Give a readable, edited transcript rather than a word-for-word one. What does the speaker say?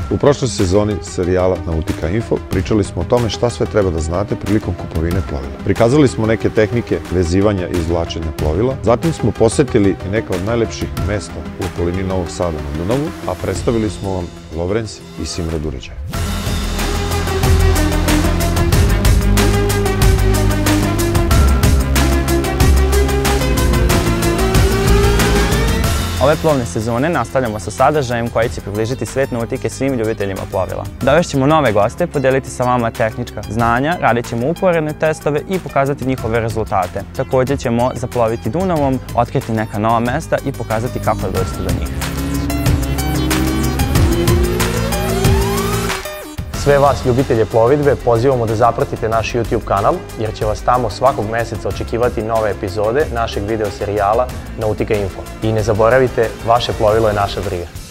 U prošloj sezoni serijala Nautika Info pričali smo o tome šta sve treba da znate prilikom kupovine plovila. Prikazali smo neke tehnike vezivanja i izvlačenja plovila, zatim smo posetili neka od najlepših mesta u okolini Novog Sada na Dunavu, a predstavili smo vam Lovrenz i Simrad uređaje. Ove plovne sezone nastavljamo sa sadržajem koji će približiti svet nautike svim ljubiteljima plovila. Dovešćemo nove goste, podeliti sa vama tehnička znanja, radit ćemo uporedne testove i pokazati njihove rezultate. Također ćemo zaploviti Dunavom, otkriti neka nova mesta i pokazati kako da dođete do njih. Sve vas ljubitelje plovidbe pozivamo da zapratite naš YouTube kanal jer će vas tamo svakog meseca očekivati nove epizode našeg video serijala Nautika Info. I ne zaboravite, vaše plovilo je naša briga.